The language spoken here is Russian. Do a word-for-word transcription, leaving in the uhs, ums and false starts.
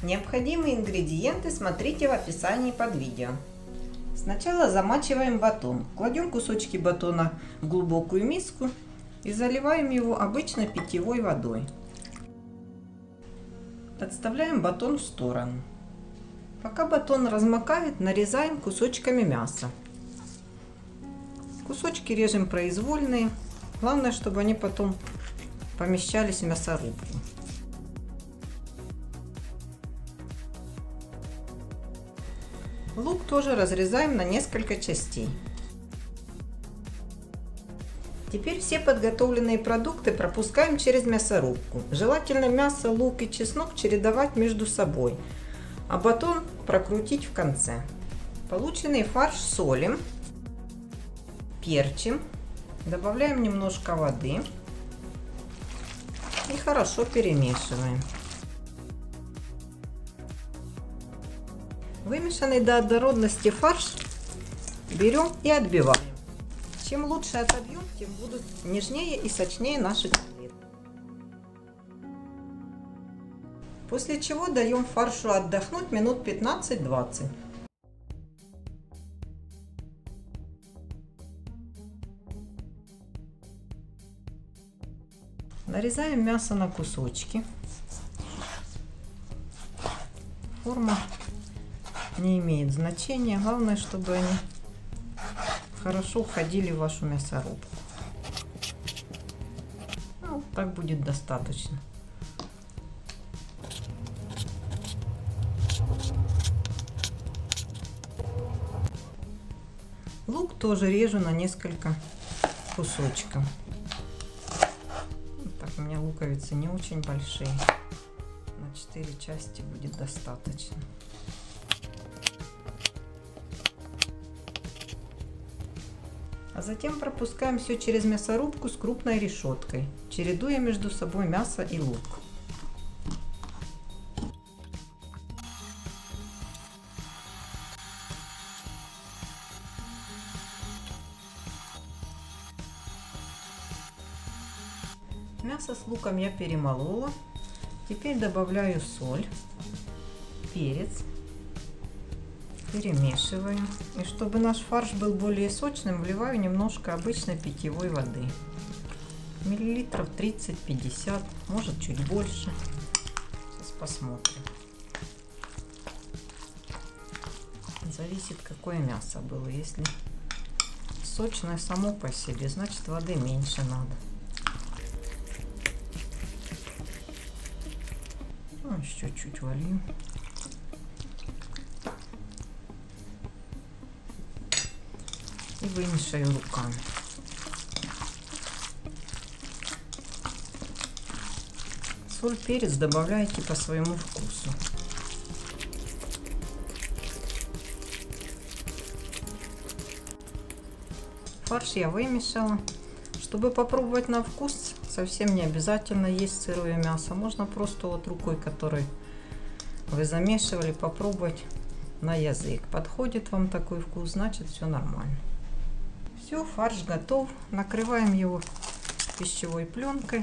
Необходимые ингредиенты смотрите в описании под видео. Сначала замачиваем батон. Кладем кусочки батона в глубокую миску и заливаем его обычной питьевой водой. Отставляем батон в сторону. Пока батон размокает, нарезаем кусочками мяса. Кусочки режем произвольные. Главное, чтобы они потом помещались в мясорубку. Лук тоже разрезаем на несколько частей. Теперь все подготовленные продукты пропускаем через мясорубку. Желательно мясо, лук и чеснок чередовать между собой, а батон прокрутить в конце. Полученный фарш солим, перчим, добавляем немножко воды и хорошо перемешиваем. Вымешанный до однородности фарш берем и отбиваем. Чем лучше отобьем, тем будут нежнее и сочнее наши котлеты. После чего даем фаршу отдохнуть минут пятнадцать-двадцать. Нарезаем мясо на кусочки. Форма не имеет значения, главное, чтобы они хорошо входили в вашу мясорубку. Ну, так будет достаточно. Лук тоже режу на несколько кусочков. Вот так, у меня луковицы не очень большие. На четыре части будет достаточно. А затем пропускаем все через мясорубку с крупной решеткой, чередуя между собой мясо и лук. Мясо с луком я перемолола. Теперь добавляю соль, перец. Перемешиваю. И чтобы наш фарш был более сочным, вливаю немножко обычной питьевой воды. Миллилитров тридцать-пятьдесят, может чуть больше. Сейчас посмотрим. Зависит, какое мясо было. Если сочное само по себе, значит воды меньше надо. Ну, еще чуть волью. И вымешаю руками. Соль, перец добавляйте по своему вкусу. Фарш я вымешала. Чтобы попробовать на вкус, совсем не обязательно есть сырое мясо. Можно просто вот рукой, которой вы замешивали, попробовать на язык. Подходит вам такой вкус, значит все нормально. Все, фарш готов. Накрываем его пищевой пленкой.